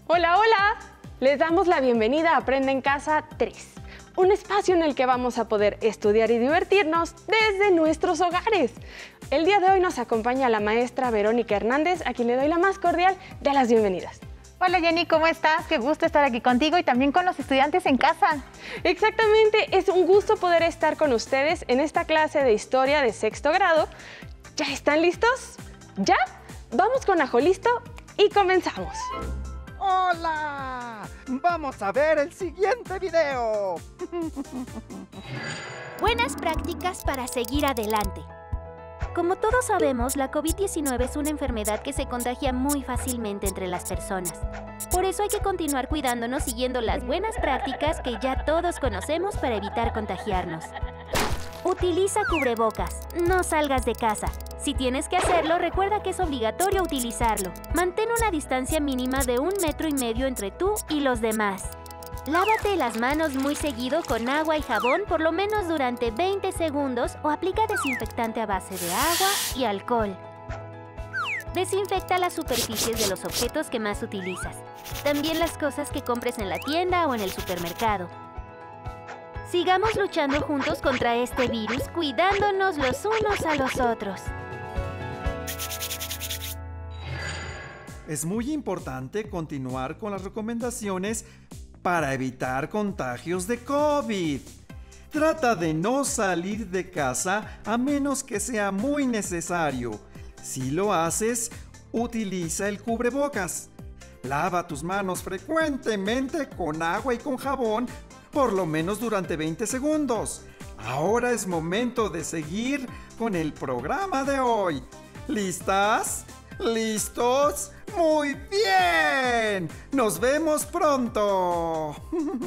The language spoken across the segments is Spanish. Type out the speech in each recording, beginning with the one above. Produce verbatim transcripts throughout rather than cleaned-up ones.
Hola, hola. Les damos la bienvenida a Aprende en Casa tres, un espacio en el que vamos a poder estudiar y divertirnos desde nuestros hogares. El día de hoy nos acompaña la maestra Verónica Hernández, a quien le doy la más cordial de las bienvenidas. Hola Jenny, ¿cómo estás? Qué gusto estar aquí contigo y también con los estudiantes en casa. Exactamente, es un gusto poder estar con ustedes en esta clase de historia de sexto grado. ¿Ya están listos? ¿Ya? Vamos con Ajo Listo y comenzamos. ¡Hola! Vamos a ver el siguiente video. Buenas prácticas para seguir adelante. Como todos sabemos, la COVID diecinueve es una enfermedad que se contagia muy fácilmente entre las personas. Por eso hay que continuar cuidándonos siguiendo las buenas prácticas que ya todos conocemos para evitar contagiarnos. Utiliza cubrebocas. No salgas de casa. Si tienes que hacerlo, recuerda que es obligatorio utilizarlo. Mantén una distancia mínima de un metro y medio entre tú y los demás. Lávate las manos muy seguido con agua y jabón por lo menos durante veinte segundos o aplica desinfectante a base de agua y alcohol. Desinfecta las superficies de los objetos que más utilizas. También las cosas que compres en la tienda o en el supermercado. Sigamos luchando juntos contra este virus, cuidándonos los unos a los otros. Es muy importante continuar con las recomendaciones para evitar contagios de COVID. Trata de no salir de casa a menos que sea muy necesario. Si lo haces, utiliza el cubrebocas. Lava tus manos frecuentemente con agua y con jabón, por lo menos durante veinte segundos. Ahora es momento de seguir con el programa de hoy. ¿Listas? ¿Listos? ¡Muy bien! ¡Nos vemos pronto!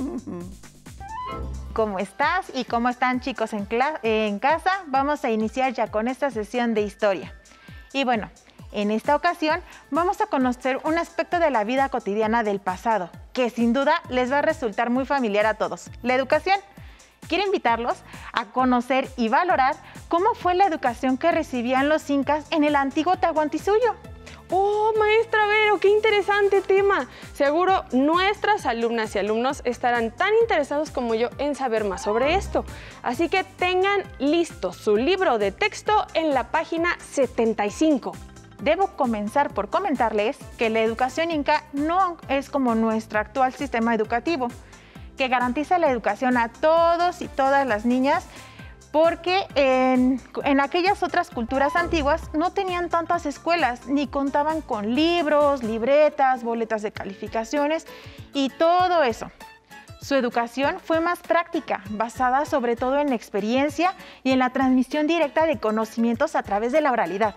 ¿Cómo estás y cómo están, chicos, en, en casa? Vamos a iniciar ya con esta sesión de historia. Y bueno, en esta ocasión vamos a conocer un aspecto de la vida cotidiana del pasado, que sin duda les va a resultar muy familiar a todos: la educación. Quiero invitarlos a conocer y valorar cómo fue la educación que recibían los incas en el antiguo Tahuantinsuyo. ¡Oh, maestra Vero! ¡Qué interesante tema! Seguro nuestras alumnas y alumnos estarán tan interesados como yo en saber más sobre esto. Así que tengan listo su libro de texto en la página setenta y cinco. Debo comenzar por comentarles que la educación inca no es como nuestro actual sistema educativo, que garantiza la educación a todos y todas las niñas, porque en, en aquellas otras culturas antiguas no tenían tantas escuelas, ni contaban con libros, libretas, boletas de calificaciones y todo eso. Su educación fue más práctica, basada sobre todo en la experiencia y en la transmisión directa de conocimientos a través de la oralidad.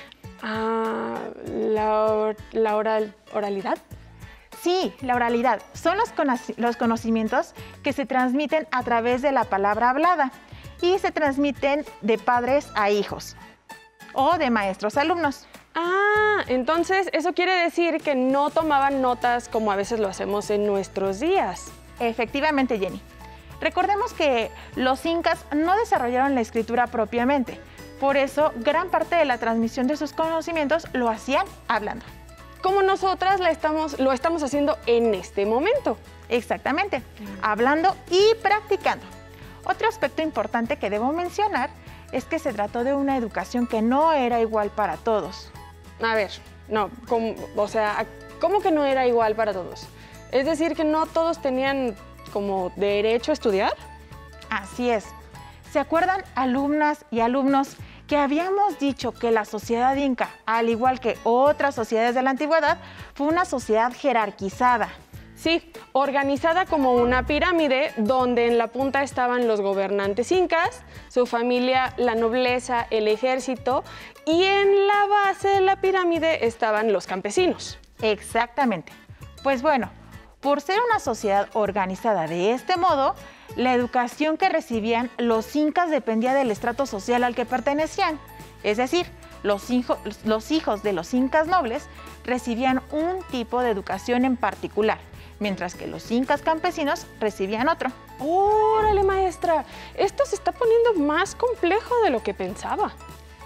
Ah, ¿la, la oral, oralidad? Sí, la oralidad. Son los, cono los conocimientos que se transmiten a través de la palabra hablada y se transmiten de padres a hijos o de maestros a alumnos. Ah, entonces eso quiere decir que no tomaban notas como a veces lo hacemos en nuestros días. Efectivamente, Jenny. Recordemos que los incas no desarrollaron la escritura propiamente. Por eso, gran parte de la transmisión de sus conocimientos lo hacían hablando. Como nosotras la estamos, lo estamos haciendo en este momento. Exactamente, hablando y practicando. Otro aspecto importante que debo mencionar es que se trató de una educación que no era igual para todos. A ver, no, ¿cómo, o sea, ¿cómo que no era igual para todos? Es decir, que no todos tenían como derecho a estudiar. Así es. ¿Se acuerdan, alumnas y alumnos, que habíamos dicho que la sociedad inca, al igual que otras sociedades de la antigüedad, fue una sociedad jerarquizada? Sí, organizada como una pirámide donde en la punta estaban los gobernantes incas, su familia, la nobleza, el ejército, y en la base de la pirámide estaban los campesinos. Exactamente. Pues bueno, por ser una sociedad organizada de este modo, la educación que recibían los incas dependía del estrato social al que pertenecían. Es decir, los, hijo, los hijos de los incas nobles recibían un tipo de educación en particular, mientras que los incas campesinos recibían otro. ¡Órale, maestra! Esto se está poniendo más complejo de lo que pensaba.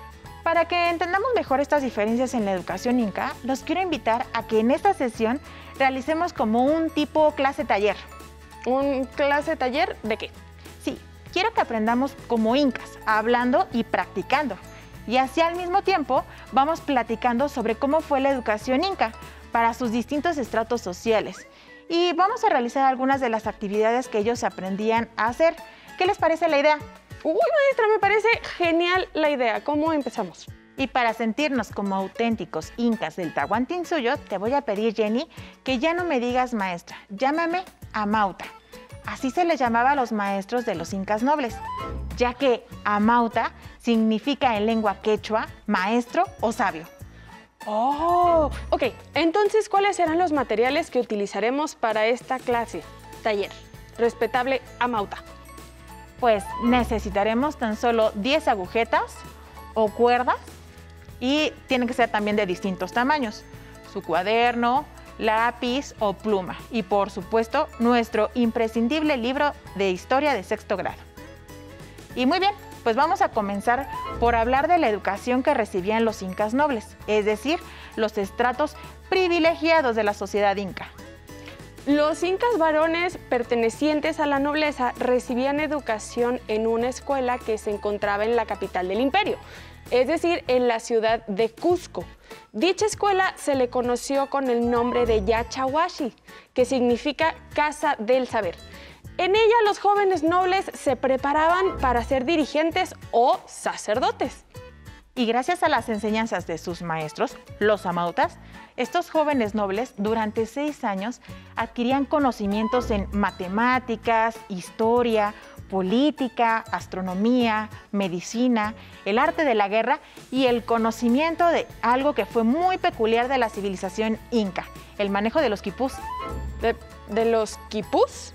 Para que entendamos mejor estas diferencias en la educación inca, los quiero invitar a que en esta sesión realicemos como un tipo clase taller. ¿Un clase taller de qué? Sí, quiero que aprendamos como incas, hablando y practicando. Y así al mismo tiempo vamos platicando sobre cómo fue la educación inca para sus distintos estratos sociales. Y vamos a realizar algunas de las actividades que ellos aprendían a hacer. ¿Qué les parece la idea? Uy, maestra, me parece genial la idea. ¿Cómo empezamos? Y para sentirnos como auténticos incas del Tahuantinsuyo, te voy a pedir, Jenny, que ya no me digas maestra, llámame Amauta. Así se les llamaba a los maestros de los incas nobles, ya que Amauta significa en lengua quechua maestro o sabio. Oh, ok. Entonces, ¿cuáles serán los materiales que utilizaremos para esta clase, taller? Respetable Amauta. Pues necesitaremos tan solo diez agujetas o cuerdas y tienen que ser también de distintos tamaños. Su cuaderno, lápiz o pluma y por supuesto nuestro imprescindible libro de historia de sexto grado. Y muy bien, pues vamos a comenzar por hablar de la educación que recibían los incas nobles, es decir, los estratos privilegiados de la sociedad inca. Los incas varones pertenecientes a la nobleza recibían educación en una escuela que se encontraba en la capital del imperio, es decir, en la ciudad de Cusco. Dicha escuela se le conoció con el nombre de Yachahuashi, que significa Casa del Saber. En ella los jóvenes nobles se preparaban para ser dirigentes o sacerdotes. Y gracias a las enseñanzas de sus maestros, los amautas, estos jóvenes nobles durante seis años adquirían conocimientos en matemáticas, historia, política, astronomía, medicina, el arte de la guerra y el conocimiento de algo que fue muy peculiar de la civilización inca, el manejo de los quipús. ¿De, de los quipús?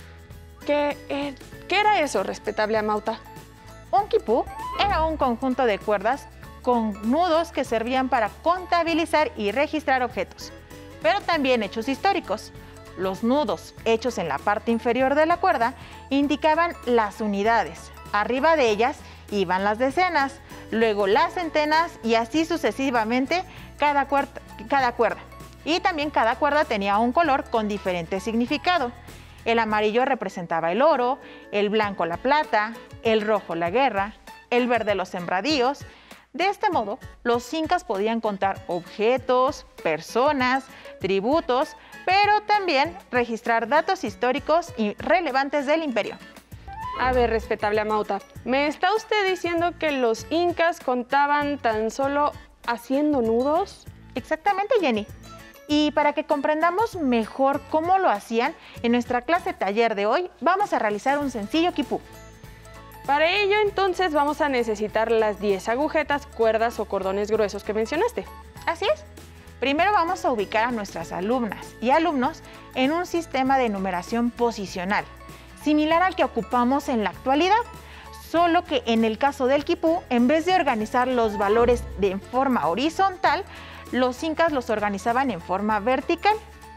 ¿Qué, eh, ¿Qué era eso, respetable Amauta? Un quipú era un conjunto de cuerdas con nudos que servían para contabilizar y registrar objetos, pero también hechos históricos. Los nudos hechos en la parte inferior de la cuerda indicaban las unidades. Arriba de ellas iban las decenas, luego las centenas y así sucesivamente cada, cuerda, cada cuerda. Y también cada cuerda tenía un color con diferente significado. El amarillo representaba el oro, el blanco la plata, el rojo la guerra, el verde los sembradíos. De este modo, los incas podían contar objetos, personas, tributos, pero también registrar datos históricos y relevantes del imperio. A ver, respetable Amauta, ¿me está usted diciendo que los incas contaban tan solo haciendo nudos? Exactamente, Jenny. Y para que comprendamos mejor cómo lo hacían, en nuestra clase taller de hoy vamos a realizar un sencillo quipú. Para ello, entonces, vamos a necesitar las diez agujetas, cuerdas o cordones gruesos que mencionaste. Así es. Primero vamos a ubicar a nuestras alumnas y alumnos en un sistema de numeración posicional, similar al que ocupamos en la actualidad, solo que en el caso del quipú, en vez de organizar los valores de forma horizontal, los incas los organizaban en forma vertical.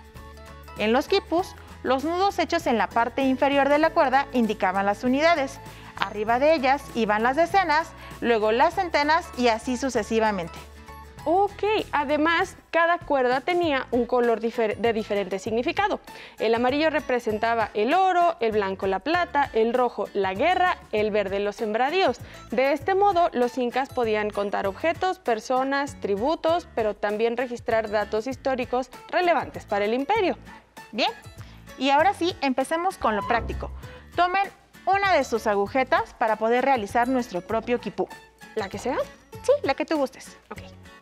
En los quipús, los nudos hechos en la parte inferior de la cuerda indicaban las unidades. Arriba de ellas iban las decenas, luego las centenas y así sucesivamente. Ok, además, cada cuerda tenía un color difer- de diferente significado. El amarillo representaba el oro, el blanco la plata, el rojo la guerra, el verde los sembradíos. De este modo, los incas podían contar objetos, personas, tributos, pero también registrar datos históricos relevantes para el imperio. Bien, y ahora sí, empecemos con lo práctico. Tomen una de sus agujetas para poder realizar nuestro propio quipú. ¿La que sea? Sí, la que tú gustes. Ok.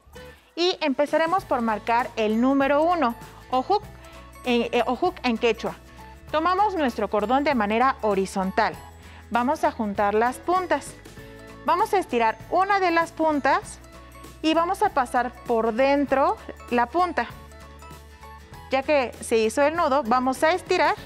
Y empezaremos por marcar el número uno, ojuk en, eh, ojuk en quechua. Tomamos nuestro cordón de manera horizontal. Vamos a juntar las puntas. Vamos a estirar una de las puntas y vamos a pasar por dentro la punta. Ya que se hizo el nudo, vamos a estirar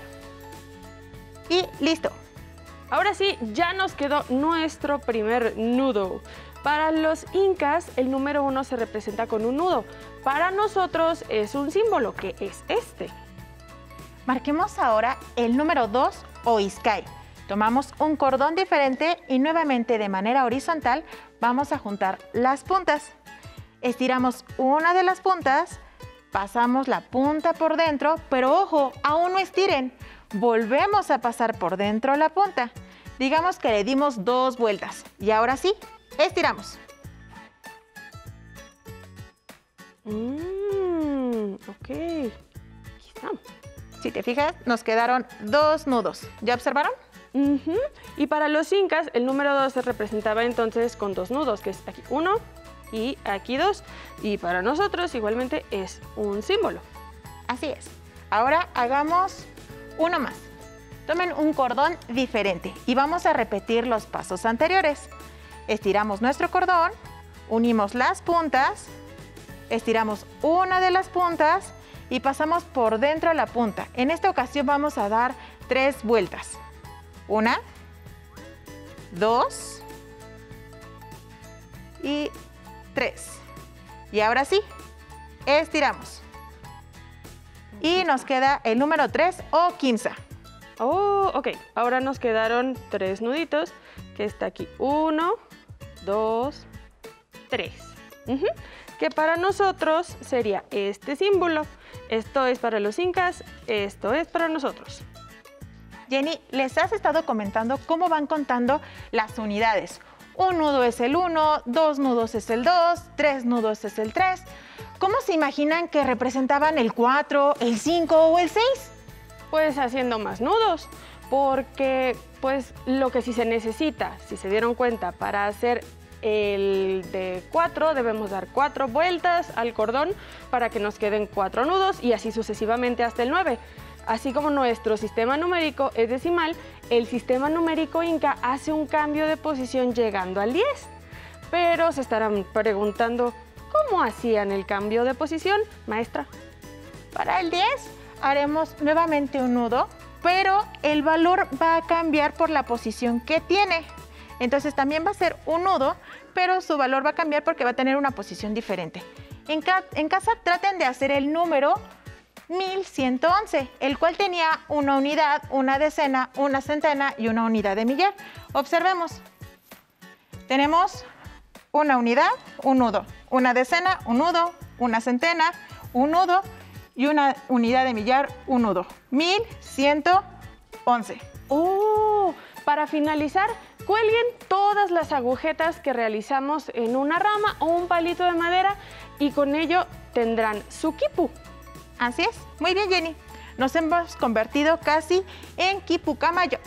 y listo. Ahora sí, ya nos quedó nuestro primer nudo. Para los incas, el número uno se representa con un nudo. Para nosotros es un símbolo, que es este. Marquemos ahora el número dos o iscay. Tomamos un cordón diferente y nuevamente de manera horizontal vamos a juntar las puntas. Estiramos una de las puntas, pasamos la punta por dentro, pero ojo, aún no estiren. Volvemos a pasar por dentro la punta. Digamos que le dimos dos vueltas. Y ahora sí, estiramos. Mmm, ok. Aquí estamos. Si te fijas, nos quedaron dos nudos. ¿Ya observaron? Uh-huh. Y para los incas, el número dos se representaba entonces con dos nudos, que es aquí uno y aquí dos. Y para nosotros igualmente es un símbolo. Así es. Ahora hagamos uno más. Tomen un cordón diferente y vamos a repetir los pasos anteriores. Estiramos nuestro cordón, unimos las puntas, estiramos una de las puntas y pasamos por dentro de la punta. En esta ocasión vamos a dar tres vueltas. Una, dos y tres. Y ahora sí, estiramos. Y nos queda el número tres o quince. Oh, ok. Ahora nos quedaron tres nuditos, que está aquí. Uno, dos, tres. Uh-huh. Que para nosotros sería este símbolo. Esto es para los incas, esto es para nosotros. Jenny, les has estado comentando cómo van contando las unidades. Un nudo es el uno, dos nudos es el dos, tres nudos es el tres. ¿Cómo se imaginan que representaban el cuatro, el cinco o el seis? Pues haciendo más nudos, porque pues lo que sí se necesita, si se dieron cuenta, para hacer el de cuatro debemos dar cuatro vueltas al cordón para que nos queden cuatro nudos y así sucesivamente hasta el nueve. Así como nuestro sistema numérico es decimal, el sistema numérico inca hace un cambio de posición llegando al diez. Pero se estarán preguntando, ¿cómo hacían el cambio de posición, maestra? Para el diez haremos nuevamente un nudo, pero el valor va a cambiar por la posición que tiene. Entonces también va a ser un nudo, pero su valor va a cambiar porque va a tener una posición diferente. En, ca en casa traten de hacer el número mil ciento once, el cual tenía una unidad, una decena, una centena y una unidad de millar. Observemos. Tenemos una unidad, un nudo, una decena, un nudo, una centena, un nudo y una unidad de millar, un nudo. mil ciento once. ¡Oh! Para finalizar, cuelguen todas las agujetas que realizamos en una rama o un palito de madera y con ello tendrán su quipu. Así es. Muy bien, Jenny. Nos hemos convertido casi en Quipucamayoc.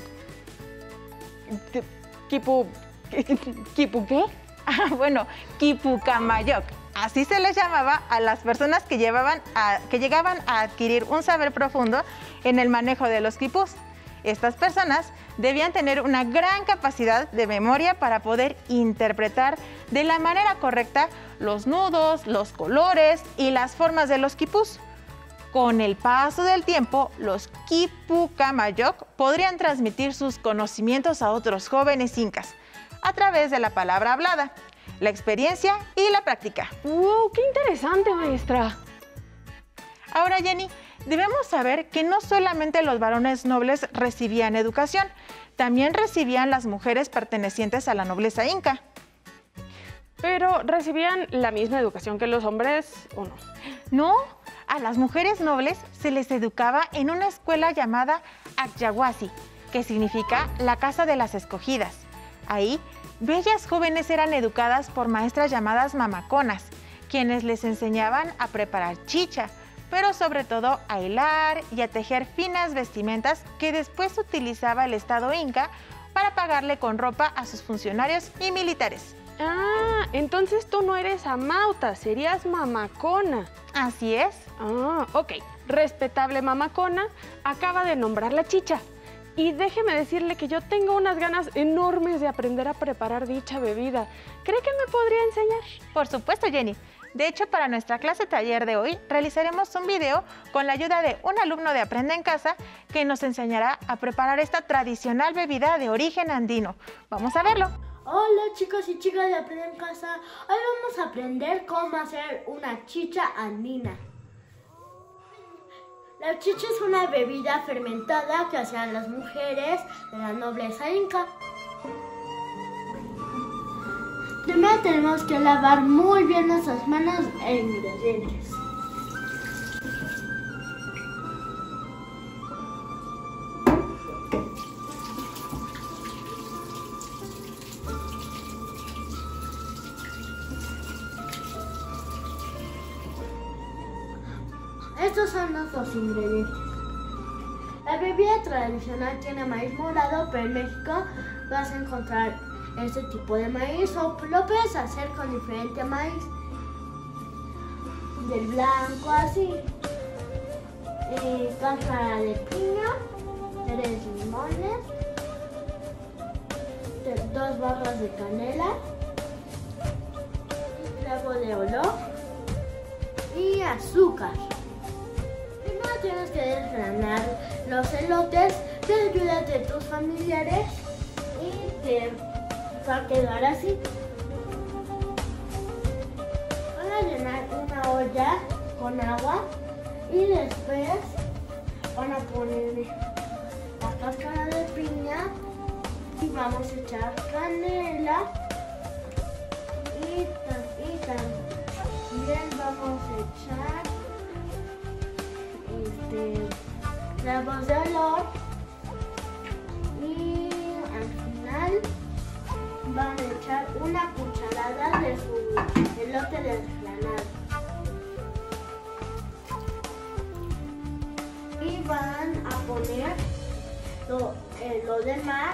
¿Quipu... ¿Quipu qué? Ah, bueno, Quipucamayoc. Así se les llamaba a las personas que, llevaban a, que llegaban a adquirir un saber profundo en el manejo de los quipús. Estas personas debían tener una gran capacidad de memoria para poder interpretar de la manera correcta los nudos, los colores y las formas de los quipús. Con el paso del tiempo, los Quipucamayoc podrían transmitir sus conocimientos a otros jóvenes incas a través de la palabra hablada, la experiencia y la práctica. ¡Wow! ¡Qué interesante, maestra! Ahora, Jenny, debemos saber que no solamente los varones nobles recibían educación, también recibían las mujeres pertenecientes a la nobleza inca. ¿Pero recibían la misma educación que los hombres o no? No, a las mujeres nobles se les educaba en una escuela llamada Acyahuasi, que significa la casa de las escogidas. Ahí, bellas jóvenes eran educadas por maestras llamadas mamaconas, quienes les enseñaban a preparar chicha, pero sobre todo a hilar y a tejer finas vestimentas que después utilizaba el Estado inca para pagarle con ropa a sus funcionarios y militares. Ah, entonces tú no eres amauta, serías mamacona. Así es. Ah, ok. Respetable mamacona acaba de nombrar la chicha. Y déjeme decirle que yo tengo unas ganas enormes de aprender a preparar dicha bebida. ¿Cree que me podría enseñar? Por supuesto, Jenny. De hecho, para nuestra clase taller de hoy, realizaremos un video con la ayuda de un alumno de Aprende en Casa que nos enseñará a preparar esta tradicional bebida de origen andino. Vamos a verlo. Hola chicos y chicas de Aprende en Casa. Hoy vamos a aprender cómo hacer una chicha andina. La chicha es una bebida fermentada que hacían las mujeres de la nobleza inca. Primero tenemos que lavar muy bien nuestras manos e ingredientes. Estos son nuestros ingredientes. La bebida tradicional tiene maíz morado, pero en México vas a encontrar este tipo de maíz o lo puedes hacer con diferente maíz. Del blanco así. Eh, cáscara de piña, tres limones, dos barras de canela, clavo de olor y azúcar. Primero tienes que desgranar los elotes de ayuda de tus familiares y te va a quedar así. Van a llenar una olla con agua y después van a poner la cáscara de piña y vamos a echar canela y, y también vamos a echar este, clavos de olor y al final van a echar una cucharada de su elote desgranado. Y van a poner lo, eh, lo demás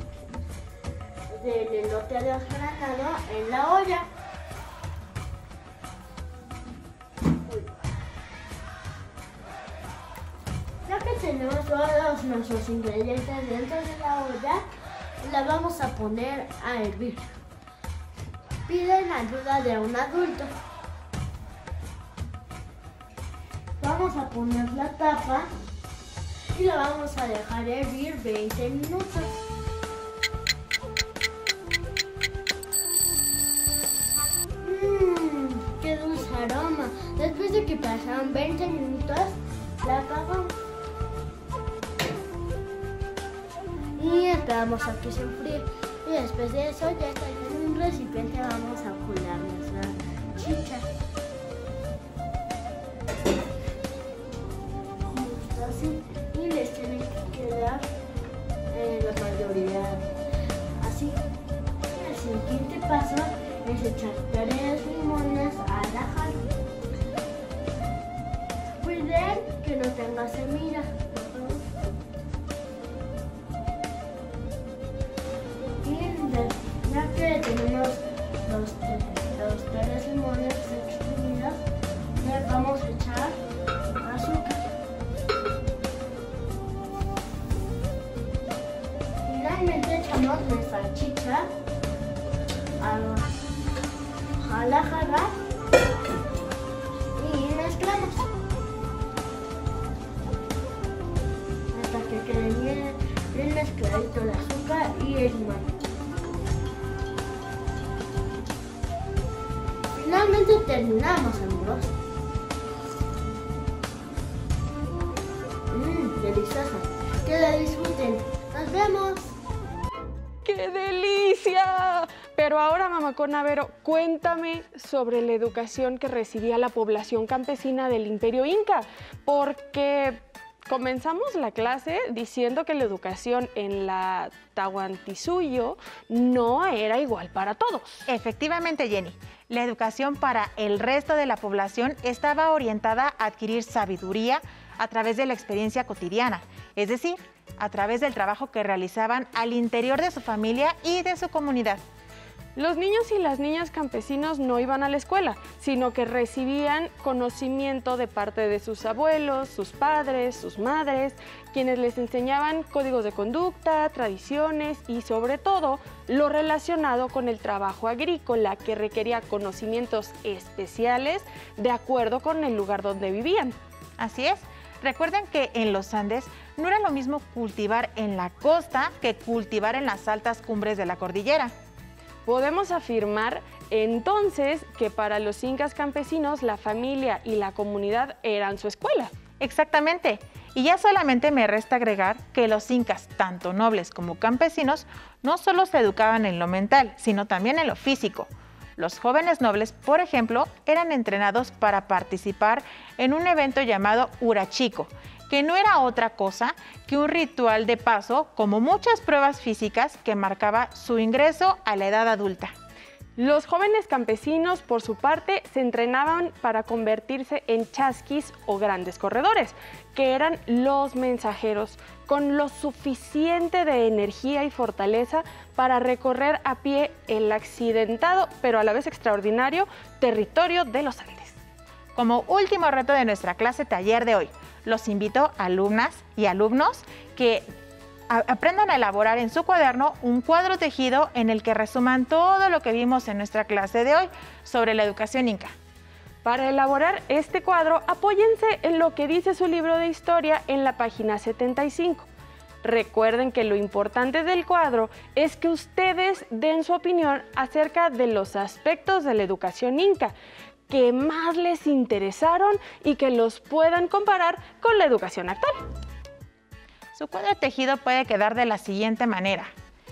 del elote desgranado en la olla. Ya que tenemos todos nuestros ingredientes dentro de la olla, la vamos a poner a hervir. Piden ayuda de un adulto. Vamos a poner la tapa y la vamos a dejar hervir veinte minutos. Mmm, qué dulce aroma. Después de que pasaron veinte minutos, la apagamos. Y esperamos a que se enfríe. Y después de eso ya está en un recipiente, vamos a colar nuestra chicha. Así. Y les tiene que quedar eh, la mayoría así. El siguiente paso es echar tres limones a la jarra. Cuiden que no tenga semilla. Ya que tenemos los, los tres limones exprimidos, le vamos a echar azúcar. Finalmente echamos nuestra chicha a, a la jarra y mezclamos hasta que quede bien, bien mezcladito el azúcar y el limón. Finalmente terminamos, amigos. Mmm, delicioso. Que la disfruten. Nos vemos. ¡Qué delicia! Pero ahora, Mamá Conavero, cuéntame sobre la educación que recibía la población campesina del Imperio Inca, porque comenzamos la clase diciendo que la educación en la Tahuantinsuyo no era igual para todos. Efectivamente, Jenny. La educación para el resto de la población estaba orientada a adquirir sabiduría a través de la experiencia cotidiana, es decir, a través del trabajo que realizaban al interior de su familia y de su comunidad. Los niños y las niñas campesinos no iban a la escuela, sino que recibían conocimiento de parte de sus abuelos, sus padres, sus madres, quienes les enseñaban códigos de conducta, tradiciones y sobre todo lo relacionado con el trabajo agrícola, que requería conocimientos especiales de acuerdo con el lugar donde vivían. Así es. Recuerden que en los Andes no era lo mismo cultivar en la costa que cultivar en las altas cumbres de la cordillera. Podemos afirmar entonces que para los incas campesinos la familia y la comunidad eran su escuela. Exactamente. Y ya solamente me resta agregar que los incas, tanto nobles como campesinos, no solo se educaban en lo mental, sino también en lo físico, Los jóvenes nobles, por ejemplo, eran entrenados para participar en un evento llamado Huarachico, que no era otra cosa que un ritual de paso, como muchas pruebas físicas, que marcaba su ingreso a la edad adulta. Los jóvenes campesinos, por su parte, se entrenaban para convertirse en chasquis o grandes corredores, que eran los mensajeros, con lo suficiente de energía y fortaleza para recorrer a pie el accidentado, pero a la vez extraordinario, territorio de los Andes. Como último reto de nuestra clase taller de hoy, los invito a alumnas y alumnos que aprendan a elaborar en su cuaderno un cuadro tejido en el que resuman todo lo que vimos en nuestra clase de hoy sobre la educación inca. Para elaborar este cuadro, apóyense en lo que dice su libro de historia en la página setenta y cinco. Recuerden que lo importante del cuadro es que ustedes den su opinión acerca de los aspectos de la educación inca que más les interesaron y que los puedan comparar con la educación actual. Su cuadro tejido puede quedar de la siguiente manera.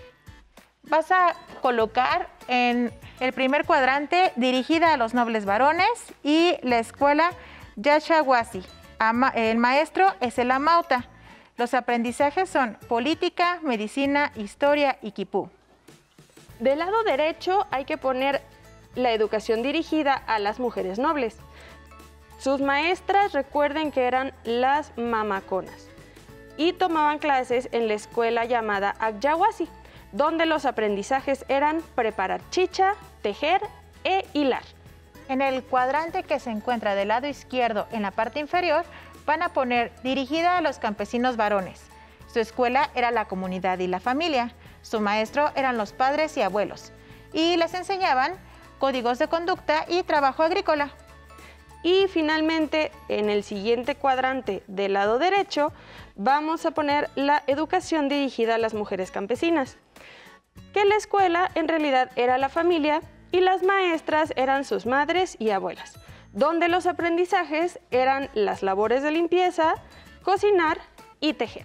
Vas a colocar en el primer cuadrante dirigida a los nobles varones y la escuela Yaxahuasi. El maestro es el Amauta. Los aprendizajes son política, medicina, historia y quipú. Del lado derecho hay que poner la educación dirigida a las mujeres nobles. Sus maestras, recuerden que eran las mamaconas y tomaban clases en la escuela llamada Yaxahuasi, donde los aprendizajes eran preparar chicha, tejer e hilar. En el cuadrante que se encuentra del lado izquierdo en la parte inferior, van a poner dirigida a los campesinos varones. Su escuela era la comunidad y la familia. Su maestro eran los padres y abuelos. Y les enseñaban códigos de conducta y trabajo agrícola. Y finalmente, en el siguiente cuadrante del lado derecho, vamos a poner la educación dirigida a las mujeres campesinas, que la escuela en realidad era la familia y las maestras eran sus madres y abuelas, donde los aprendizajes eran las labores de limpieza, cocinar y tejer.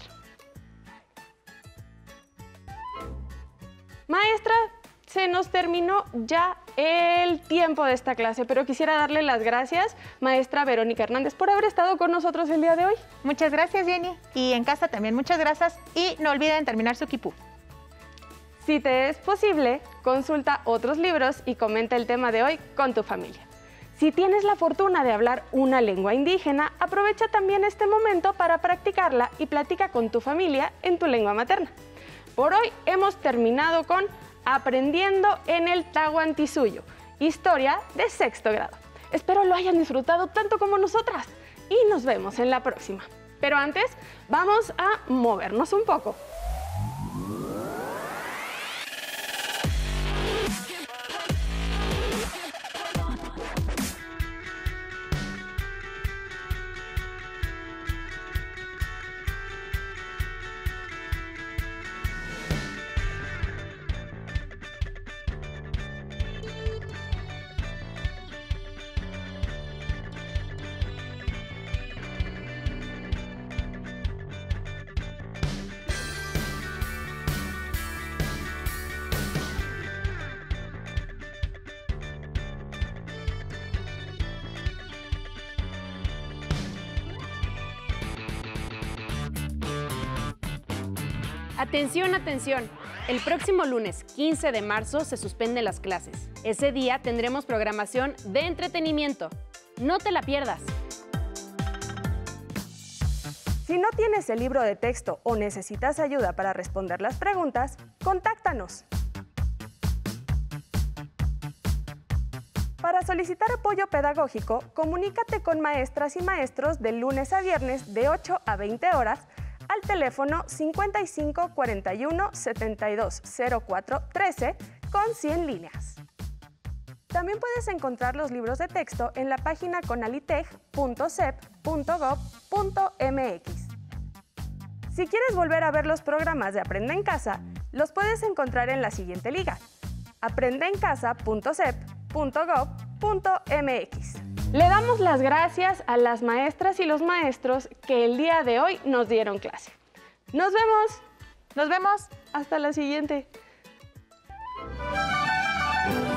Maestra, se nos terminó ya el tiempo de esta clase, pero quisiera darle las gracias, maestra Verónica Hernández, por haber estado con nosotros el día de hoy. Muchas gracias, Jenny. Y en casa también muchas gracias. Y no olviden terminar su quipú. Si te es posible, consulta otros libros y comenta el tema de hoy con tu familia. Si tienes la fortuna de hablar una lengua indígena, aprovecha también este momento para practicarla y platica con tu familia en tu lengua materna. Por hoy hemos terminado con Aprendiendo en el Tahuantinsuyo, historia de sexto grado. Espero lo hayan disfrutado tanto como nosotras y nos vemos en la próxima. Pero antes, vamos a movernos un poco. Atención, atención. El próximo lunes quince de marzo se suspenden las clases. Ese día tendremos programación de entretenimiento. No te la pierdas. Si no tienes el libro de texto o necesitas ayuda para responder las preguntas, contáctanos. Para solicitar apoyo pedagógico, comunícate con maestras y maestros de lunes a viernes de ocho a veinte horas al teléfono cincuenta y cinco cuarenta y uno setenta y dos cero cuatro trece con cien líneas. También puedes encontrar los libros de texto en la página conaliteg punto sep punto gob punto mx. Si quieres volver a ver los programas de Aprende en Casa, los puedes encontrar en la siguiente liga: aprende en casa punto sep punto gob punto mx. Le damos las gracias a las maestras y los maestros que el día de hoy nos dieron clase. ¡Nos vemos! ¡Nos vemos! Hasta la siguiente.